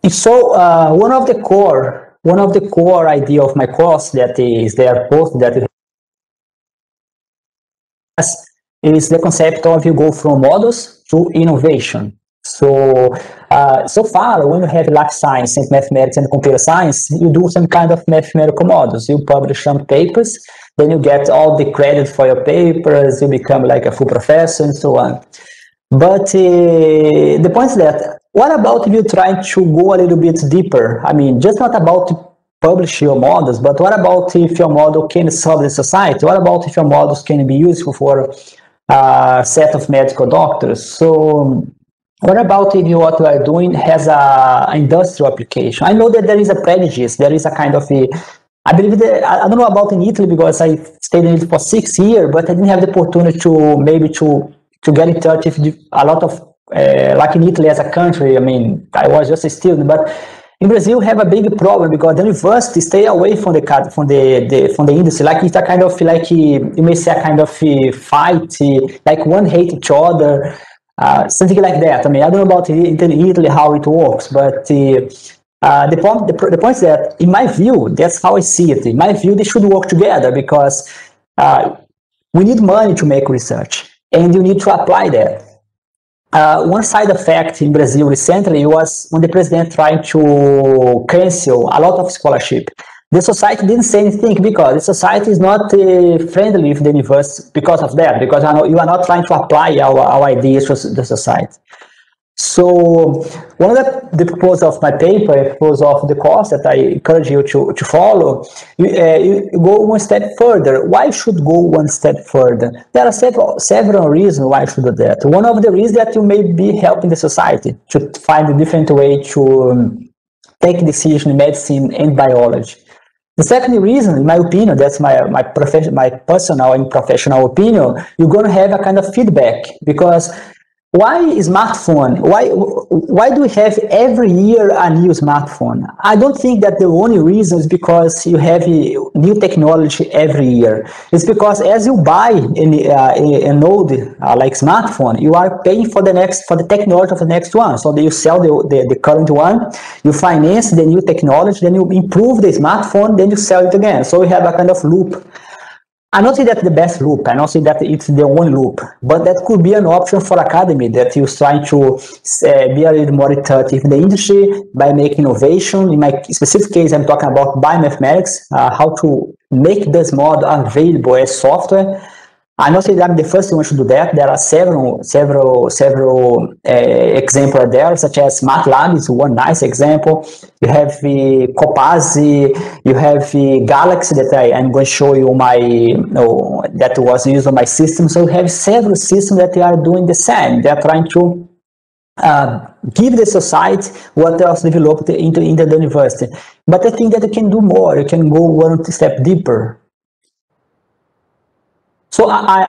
So one of the core idea of my course that is there posted that is the concept of you go from models to innovation. So, so far, when you have life science and mathematics and computer science, you do some kind of mathematical models. You publish some papers, then you get all the credit for your papers, you become like a full professor and so on. But the point is that, what about if you try to go a little bit deeper? I mean, just not about to publish your models, but what about if your model can solve the society? What about if your models can be useful for a set of medical doctors? So what about if what you are doing has a industrial application? I know that there is a prejudice, there is a kind of I believe that, I don't know about in Italy because I stayed in Italy for 6 years, but I didn't have the opportunity to get in touch with a lot of, like in Italy as a country. I mean, I was just a student, but in Brazil, we have a big problem because the university stay away from the industry. Like it's a kind of like you may say a kind of fight, like one hate each other, something like that. I mean, I don't know about in Italy how it works, but the point is that, in my view, that's how I see it. In my view, they should work together because we need money to make research, and you need to apply that. One side effect in Brazil recently was when the president tried to cancel a lot of scholarship. The society didn't say anything because the society is not friendly with the university because of that, because you are not trying to apply our ideas to the society. So one of the proposals of my paper, a proposal of the course that I encourage you to follow, you go one step further. Why should go one step further? There are several reasons why I should do that. One of the reasons that you may be helping the society to find a different way to take decisions in medicine and biology. The second reason, in my opinion, that's my personal and professional opinion, you're going to have a kind of feedback because why smartphone? Why do we have every year a new smartphone? I don't think that the only reason is because you have new technology every year. It's because as you buy an old like smartphone, you are paying for the technology of the next one. So you sell the current one, you finance the new technology, then you improve the smartphone, then you sell it again. So we have a kind of loop. I don't say that's the best loop. I don't say that it's the only loop, but that could be an option for academy that is trying to be a little more in touch with the industry by making innovation. In my specific case, I'm talking about biomechanics, how to make this model available as software. I don't say that I'm the first one to do that. There are several examples there, such as MATLAB is one nice example. You have Copasi, you have Galaxy that I'm going to show you that was used on my system. So we have several systems that are doing the same. They are trying to give the society what else developed in the university. But I think that you can do more. You can go one step deeper. So